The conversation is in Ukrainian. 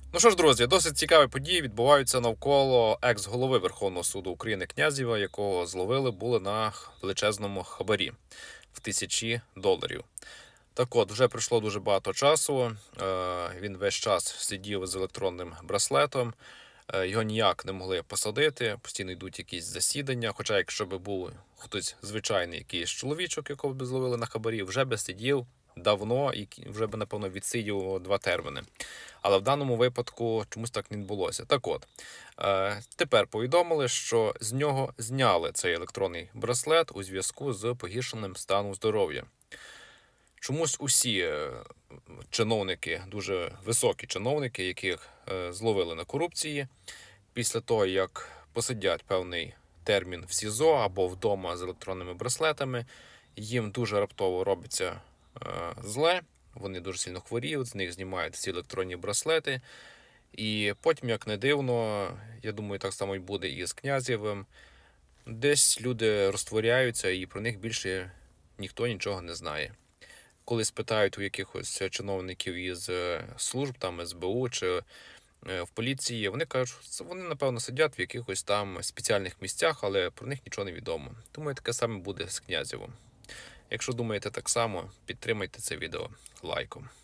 Ну що ж, друзі, досить цікаві події відбуваються навколо екс-голови Верховного суду України Князєва, якого зловили були на величезному хабарі в $1000. Так от, вже пройшло дуже багато часу. Він весь час сидів з електронним браслетом. Його ніяк не могли посадити, постійно йдуть якісь засідання. Хоча, якщо б був хтось звичайний якийсь чоловічок, якого б зловили на хабарі, вже би сидів давно і вже б, напевно, відсидів 2 терміни. Але в даному випадку чомусь так не відбулося. Так от, тепер повідомили, що з нього зняли цей електронний браслет у зв'язку з погіршеним станом здоров'я. Чомусь усі чиновники, дуже високі чиновники, яких зловили на корупції, після того, як посидять певний термін в СІЗО або вдома з електронними браслетами, їм дуже раптово робиться зле, вони дуже сильно хворіють, з них знімають всі електронні браслети. І потім, як не дивно, я думаю, так само і буде і з Князєвим, десь люди розтворяються і про них більше ніхто нічого не знає. Коли спитають у якихось чиновників із служб, там СБУ чи в поліції, вони кажуть, що вони, напевно, сидять в якихось там спеціальних місцях, але про них нічого не відомо. Думаю, таке саме буде з Князєвим. Якщо думаєте так само, підтримайте це відео лайком.